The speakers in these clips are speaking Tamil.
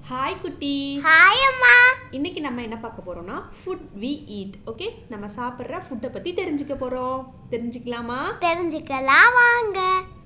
ஹாய் குட்டி. ஹாய் அம்மா. இன்னைக்கு நம்ம என்ன பார்க்க போறோம்னா ஃபுட் வி ஈட். ஓகே, நம்ம சாப்பிட்ற ஃபுட்டை பற்றி தெரிஞ்சுக்க போகிறோம். தெரிஞ்சுக்கலாமா? தெரிஞ்சுக்கலாம் வாங்க.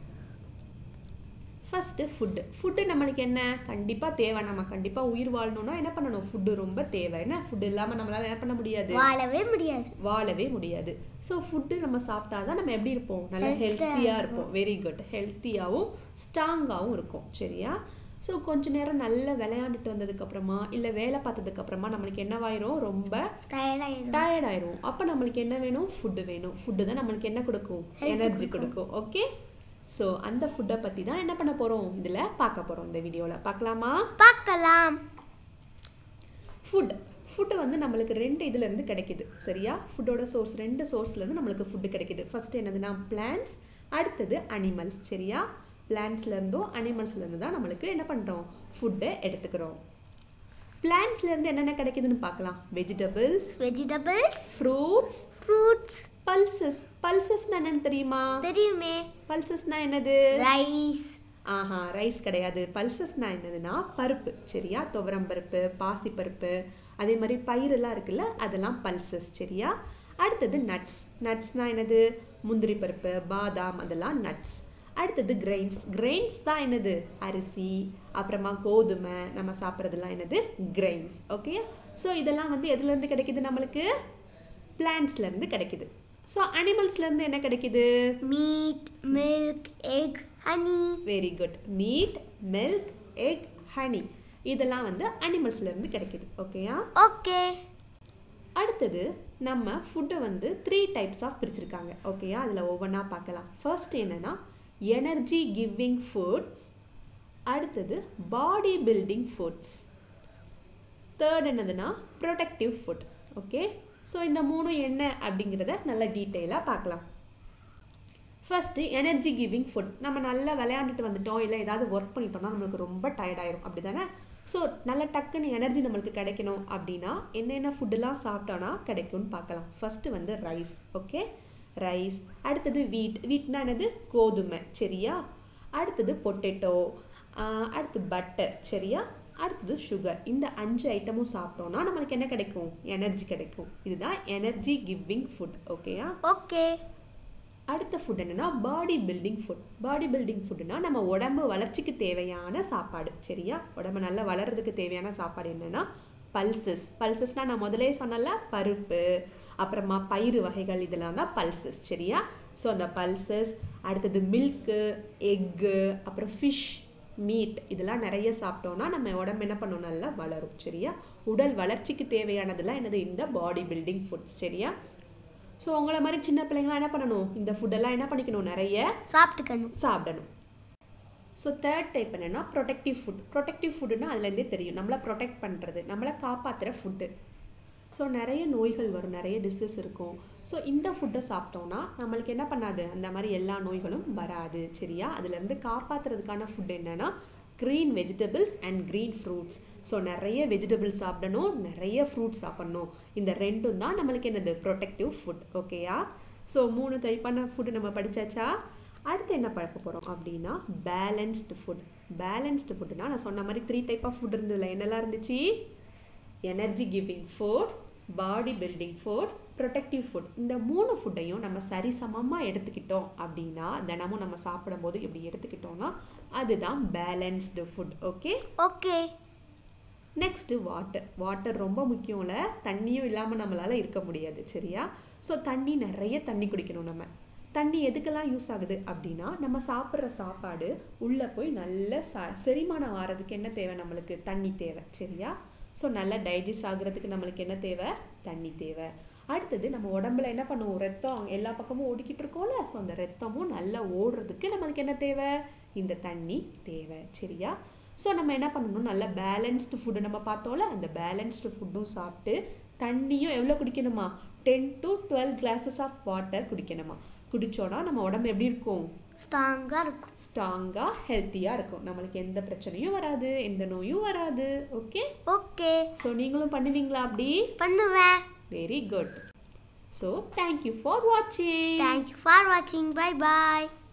ஃபஸ்ட்டு ஃபுட்டு நம்மளுக்கு என்ன கண்டிப்பாக தேவை. நம்ம கண்டிப்பாக உயிர் வாழணும்னா என்ன பண்ணணும்? ஃபுட்டு ரொம்ப தேவை. என்ன ஃபுட்டு இல்லாமல் நம்மளால் என்ன பண்ண முடியாது? வாழவே முடியாது. ஸோ ஃபுட்டு நம்ம சாப்பிட்டா தான் நம்ம எப்படி இருப்போம்? நல்லா ஹெல்த்தியாக இருப்போம். Very good. ஹெல்த்தியாகவும் ஸ்ட்ராங்காகவும் இருக்கும். சரியா? ஸோ கொஞ்ச நேரம் நல்லா விளையாண்டுட்டு வந்ததுக்கப்புறமா இல்லை வேலை பார்த்ததுக்கப்புறமா நம்மளுக்கு என்னவாயிரும்? ரொம்ப டயர்டாயிரும். அப்போ நம்மளுக்கு என்ன வேணும்? ஃபுட்டு வேணும். ஃபுட்டு தான் நம்மளுக்கு என்ன கொடுக்கும்? எனர்ஜி கொடுக்கும். ஓகே, ஸோ அந்த ஃபுட்டை பற்றி தான் என்ன பண்ண போகிறோம்? இதில் பார்க்க போகிறோம். இந்த வீடியோவில் பார்க்கலாமா? பார்க்கலாம். ஃபுட்டு வந்து நம்மளுக்கு ரெண்டு இதுலேருந்து கிடைக்குது. சரியா? ஃபுட்டோட சோர்ஸ் ரெண்டு சோர்ஸ்லேருந்து நம்மளுக்கு ஃபுட்டு கிடைக்குது. ஃபஸ்ட்டு என்னதுன்னா பிளான்ட்ஸ், அடுத்தது அனிமல்ஸ். சரியா? பிளான்ட்ஸ்லேருந்தும் அனிமல்ஸ்லேருந்து தான் நம்மளுக்கு என்ன பண்ணுறோம்? ஃபுட்டை எடுத்துக்கிறோம். பிளான்ட்ஸ்லேருந்து என்னென்ன கிடைக்குதுன்னு பார்க்கலாம். வெஜிடபிள்ஸ், ஃப்ரூட்ஸ், பல்சஸ்னா என்னன்னு தெரியுமா? தெரியுமே. பல்சஸ்னா என்னது? ரைஸ். ரைஸ் கிடையாது. பல்சஸ்னா என்னதுன்னா பருப்பு. சரியா? துவரம் பருப்பு, பாசி பருப்பு, அதே மாதிரி பயிரெல்லாம் இருக்குல்ல, அதெல்லாம் பல்சஸ். சரியா? அடுத்தது நட்ஸ்னா என்னது? முந்திரி பருப்பு, பாதாம், அதெல்லாம் நட்ஸ். அடுத்தது கிரெயின்ஸ் தான் என்னது? அரிசி, அப்புறமா கோதுமை, நம்ம சாப்பிட்றதுலாம் என்னது? கிரெயின்ஸ். ஓகே, ஸோ இதெல்லாம் வந்து எதுலேருந்து கிடைக்குது? நம்மளுக்கு பிளான்ட்ஸ்லேருந்து கிடைக்குது. ஸோ அனிமல்ஸ்லேருந்து என்ன கிடைக்குது? Meat, milk, egg, honey. Very good. Meat, milk, egg, honey, இதெல்லாம் வந்து அனிமல்ஸ்லேருந்து கிடைக்குது. ஓகேயா? ஓகே. அடுத்தது நம்ம ஃபுட்டை வந்து 3 டைப்ஸ் ஆஃப் பிரிச்சிருக்காங்க. ஓகேயா? அதில் ஒவ்வொன்றா பார்க்கலாம். ஃபர்ஸ்ட் என்னன்னா எனர்ஜி கிவிங் ஃபுட்ஸ், அடுத்தது பாடி பில்டிங் ஃபுட்ஸ், தேர்ட் என்னதுன்னா ப்ரொடெக்டிவ் ஃபுட். ஓகே, ஸோ இந்த மூணும் என்ன அப்படிங்கிறத நல்லா டீட்டெயிலாக பார்க்கலாம். First energy giving food. நம்ம நல்லா விளையாண்டுட்டு வந்துட்டோம், இல்லை ஏதாவது ஒர்க் பண்ணிட்டோம்னா நம்மளுக்கு ரொம்ப டயர்டாயிரும். அப்படி தானே? ஸோ நல்ல டக்குன்னு எனர்ஜி நம்மளுக்கு கிடைக்கணும் அப்படின்னா என்னென்ன ஃபுட்டெல்லாம் சாப்பிட்டோன்னா கிடைக்கும்னு பார்க்கலாம். ஃபஸ்ட்டு வந்து ரைஸ். Okay, rice. அடுத்தது வீட்னா என்னது? கோதுமை. சரியா? அடுத்தது பொட்டேட்டோ, அடுத்து பட்டர். சரியா? அடுத்தது சுகர். இந்த 5 ஐட்டமும் சாப்பிட்டோம்னா நம்மளுக்கு என்ன கிடைக்கும்? எனர்ஜி கிடைக்கும். இதுதான் எனர்ஜி கிவிங் ஃபுட். ஓகேயா? ஓகே. அடுத்த ஃபுட் என்னன்னா body building food. Body building ஃபுட்னா நம்ம உடம்பு வளர்ச்சிக்கு தேவையான சாப்பாடு. சரியா? உடம்பு நல்லா வளர்றதுக்கு தேவையான சாப்பாடு என்னன்னா பல்சஸ்னா நான் முதலே சொன்னல, பருப்பு, அப்புறமா பயிறு வகைகள், இதெல்லாம் தான் பல்சஸ். சரியா? ஸோ அந்த பல்சஸ், அடுத்தது மில்க்கு, எக்கு, அப்புறம் ஃபிஷ், மீட், இதெல்லாம் நிறைய சாப்பிட்டோம்னா நம்ம உடம்பு என்ன பண்ணும்? நல்லா வளரும். சரியா? உடல் வளர்ச்சிக்கு தேவையானதெல்லாம் என்னது? இந்த பாடி பில்டிங் ஃபுட்ஸ். சரியா? ஸோ உங்களை மாதிரி சின்ன பிள்ளைங்களாம் என்ன பண்ணணும்? இந்த ஃபுட்டெல்லாம் என்ன பண்ணிக்கணும்? நிறைய சாப்பிடணும். ஸோ தேர்ட் டைப் என்னென்னா ப்ரொடெக்டிவ் ஃபுட். ப்ரொடெக்டிவ் ஃபுட்டுன்னா அதுலேருந்தே தெரியும், நம்மளை ப்ரொடெக்ட் பண்ணுறது, நம்மளை காப்பாற்றுற ஃபுட்டு. ஸோ நிறைய நோய்கள் வரும், நிறைய டிசீஸ் இருக்கும். ஸோ இந்த ஃபுட்டை சாப்பிட்டோம்னா நம்மளுக்கு என்ன பண்ணாது? அந்த மாதிரி எல்லா நோய்களும் வராது. சரியா? அதுலேருந்து காப்பாற்றுறதுக்கான ஃபுட் என்னென்னா green vegetables and green fruits. So நிறைய வெஜிடபிள்ஸ் சாப்பிடணும், நிறைய ஃப்ரூட்ஸ் சாப்பிடணும். இந்த ரெண்டும் தான் நம்மளுக்கு என்னது? Protective food. ஓகேயா? ஸோ 3 டைப்பான ஃபுட்டு நம்ம படித்தாச்சா? அடுத்து என்ன பார்க்க போகிறோம் அப்படின்னா பேலன்ஸ்டு ஃபுட். பேலன்ஸ்டு ஃபுட்டுனா நான் சொன்ன மாதிரி 3 டைப் ஆஃப் ஃபுட் இருந்ததில்ல. என்னெல்லாம் இருந்துச்சு? Energy giving food, body building food, protective food. இந்த 3 ஃபுட்டையும் நம்ம சரிசமமாக எடுத்துக்கிட்டோம் அப்படின்னா, தினமும் நம்ம சாப்பிடும் போது இப்படி எடுத்துக்கிட்டோம்னா அதுதான் balanced food. Okay okay. Next water ரொம்ப முக்கியம்ல. தண்ணியும் இல்லாமல் நம்மளால் இருக்க முடியாது. சரியா? ஸோ நிறைய தண்ணி குடிக்கணும். நம்ம தண்ணி எதுக்கெல்லாம் யூஸ் ஆகுது அப்படின்னா, நம்ம சாப்பிட்ற சாப்பாடு உள்ளே போய் நல்ல செரிமானம் ஆகிறதுக்கு என்ன தேவை? நம்மளுக்கு தண்ணி தேவை. சரியா? ஸோ நல்லா டைஜஸ்ட் ஆகுறதுக்கு நம்மளுக்கு என்ன தேவை? தண்ணி தேவை. அடுத்தது நம்ம உடம்புல என்ன பண்ணுவோம்? ரத்தம் எல்லா பக்கமும் ஓடிக்கிட்டு இருக்கோம்ல. ஸோ அந்த ரத்தமும் நல்லா ஓடுறதுக்கு நம்மளுக்கு என்ன தேவை? இந்த தண்ணி தேவை. சரியா? ஸோ நம்ம என்ன பண்ணணும்? நல்ல பேலன்ஸ்டு ஃபுட்டு நம்ம பார்த்தோம்ல, அந்த பேலன்ஸ்டு ஃபுட்டும் சாப்பிட்டு தண்ணியும் எவ்வளோ குடிக்கணுமா? 10 to 12 glasses ஆஃப் வாட்டர் குடிக்கணுமா? குடித்தோன்னா நம்ம உடம்பு எப்படி இருக்கும்? ஸ்ட்ராங்காக ஹெல்த்தியாக இருக்கும். நம்மளுக்கு எந்த பிரச்சனையும் வராது, எந்த நோயும் வராது. Okay okay. ஸோ நீங்களும் பண்ணுவீங்களா? அப்படி பண்ணுவேன். Very good. So thank you for வாட்சிங். Bye bye.